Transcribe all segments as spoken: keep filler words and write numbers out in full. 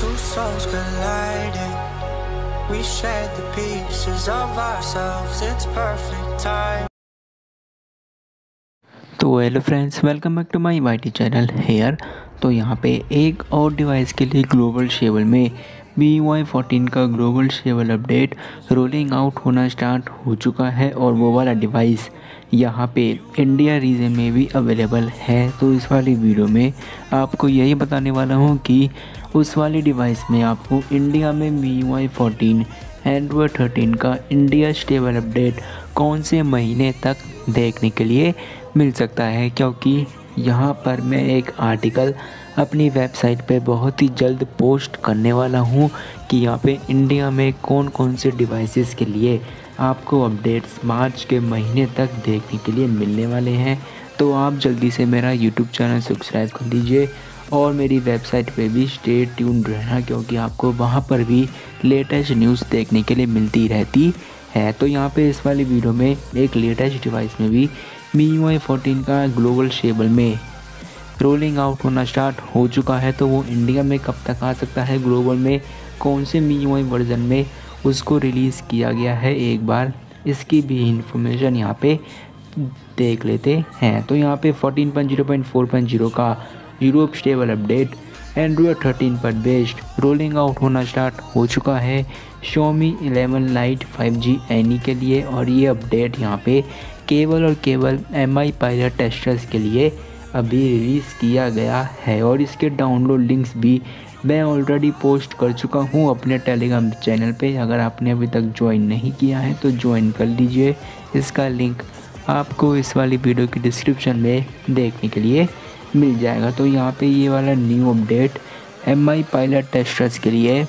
two souls colliding. We shared the pieces of ourselves. It's perfect time. तो hello friends, welcome back to my Y T channel here. तो यहाँ पे एक और device के लिए ग्लोबल शेबल में M I U I fourteen का global stable update rolling out होना स्टार्ट हो चुका है और वो वाला डिवाइस यहाँ पे इंडिया रीजन में भी अवेलेबल है। तो इस वाली वीडियो में आपको यही बताने वाला हूँ कि उस वाली डिवाइस में आपको इंडिया में M I U I fourteen Android thirteen का इंडिया स्टेबल अपडेट कौन से महीने तक देखने के लिए मिल सकता है, क्योंकि यहाँ पर मैं एक आर्टिकल अपनी वेबसाइट पे बहुत ही जल्द पोस्ट करने वाला हूँ कि यहाँ पे इंडिया में कौन कौन से डिवाइसेस के लिए आपको अपडेट्स मार्च के महीने तक देखने के लिए मिलने वाले हैं। तो आप जल्दी से मेरा यूट्यूब चैनल सब्सक्राइब कर लीजिए और मेरी वेबसाइट पे भी स्टे ट्यून्ड रहना, क्योंकि आपको वहाँ पर भी लेटेस्ट न्यूज़ देखने के लिए मिलती रहती है। तो यहाँ पे इस वाली वीडियो में एक लेटेस्ट डिवाइस में भी M I U I fourteen का ग्लोबल शेबल में रोलिंग आउट होना स्टार्ट हो चुका है। तो वो इंडिया में कब तक आ सकता है, ग्लोबल में कौन से M I U I version में उसको रिलीज़ किया गया है, एक बार इसकी भी इंफॉर्मेशन यहाँ पे देख लेते हैं। तो यहाँ पे fourteen point zero point four point zero का Europe stable update Android thirteen पर बेस्ड रोलिंग आउट होना स्टार्ट हो चुका है Xiaomi eleven lite five G any के लिए। और ये अपडेट यहाँ पे केवल और केवल एम आई पायलट टेस्टर्स के लिए अभी रिलीज़ किया गया है और इसके डाउनलोड लिंक्स भी मैं ऑलरेडी पोस्ट कर चुका हूँ अपने टेलीग्राम चैनल पे। अगर आपने अभी तक ज्वाइन नहीं किया है तो ज्वाइन कर लीजिए, इसका लिंक आपको इस वाली वीडियो की डिस्क्रिप्शन में देखने के लिए मिल जाएगा। तो यहाँ पे ये वाला new update M I pilot testers के लिए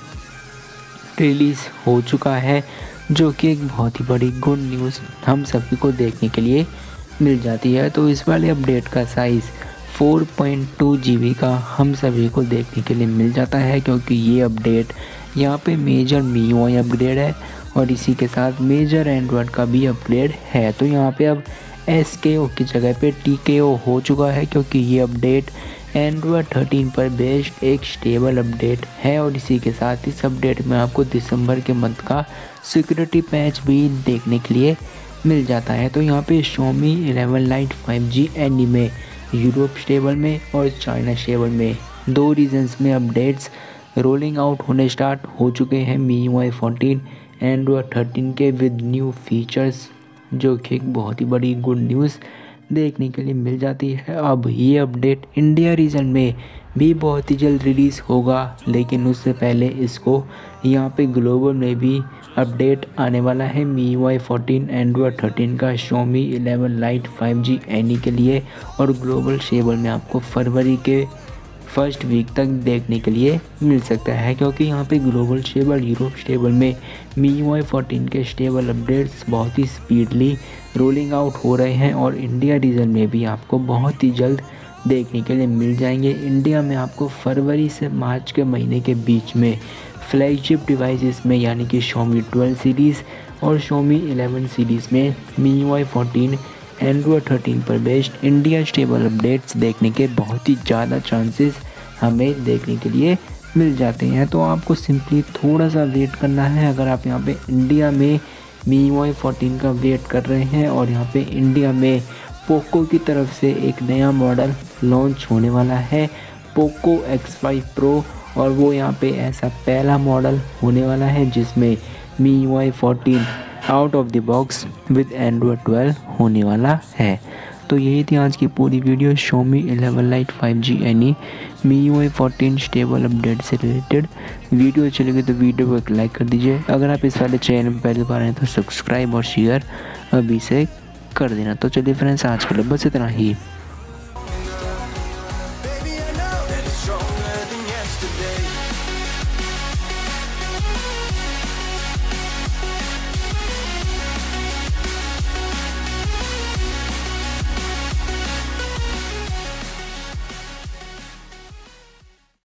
रिलीज़ हो चुका है, जो कि एक बहुत ही बड़ी गुड न्यूज़ हम सभी को देखने के लिए मिल जाती है। तो इस वाले अपडेट का size four point two G B का हम सभी को देखने के लिए मिल जाता है, क्योंकि ये अपडेट यहाँ पे major M I U I upgrade है और इसी के साथ मेजर एंड्रॉयड का भी अपग्रेड है। तो यहाँ पे अब एस के ओ की जगह पे टी के ओ हो चुका है, क्योंकि ये अपडेट एंड्रॉयड थर्टीन पर बेस्ड एक स्टेबल अपडेट है और इसी के साथ इस अपडेट में आपको दिसंबर के मंथ का सिक्योरिटी पैच भी देखने के लिए मिल जाता है। तो यहाँ पे Xiaomi eleven lite five G N E में यूरोप स्टेबल में और चाइना स्टेबल में दो रीजन्स में अपडेट्स रोलिंग आउट होने स्टार्ट हो चुके हैं M I U I fourteen Android thirteen के विद न्यू फीचर्स, जो कि एक बहुत ही बड़ी गुड न्यूज़ देखने के लिए मिल जाती है। अब ये अपडेट इंडिया रीजन में भी बहुत ही जल्द रिलीज़ होगा, लेकिन उससे पहले इसको यहाँ पे ग्लोबल में भी अपडेट आने वाला है M I U I fourteen Android thirteen का Xiaomi eleven lite five G any के लिए। और ग्लोबल शेबल में आपको फरवरी के फर्स्ट वीक तक देखने के लिए मिल सकता है, क्योंकि यहाँ पे ग्लोबल स्टेबल यूरोप स्टेबल में M I U I fourteen के स्टेबल अपडेट्स बहुत ही स्पीडली रोलिंग आउट हो रहे हैं और इंडिया रीजन में भी आपको बहुत ही जल्द देखने के लिए मिल जाएंगे। इंडिया में आपको फरवरी से मार्च के महीने के बीच में फ्लैगशिप डिवाइसेस में यानी कि Xiaomi ट्वेल्व सीरीज़ और Xiaomi इलेवन सीरीज़ में M I U I fourteen Android thirteen पर बेस्ड इंडिया स्टेबल अपडेट्स देखने के बहुत ही ज़्यादा चांसेस हमें देखने के लिए मिल जाते हैं। तो आपको सिंपली थोड़ा सा वेट करना है। अगर आप यहाँ पे इंडिया में M I U I fourteen का वेट कर रहे हैं और यहाँ पे इंडिया में पोको की तरफ से एक नया मॉडल लॉन्च होने वाला है पोको एक्स फाइव प्रो, और वो यहाँ पे ऐसा पहला मॉडल होने वाला है जिसमें M I U I fourteen out of the box with Android twelve होने वाला है। तो यही थी आज की पूरी video Xiaomi eleven lite five G N E M I U I fourteen stable update से रिलेटेड। वीडियो अच्छी लगी तो वीडियो को एक लाइक कर दीजिए। अगर आप इस वाले चैनल पर पहली बार हैं तो सब्सक्राइब और शेयर अभी से कर देना। तो चलिए फ्रेंड्स, आज के लिए बस इतना ही।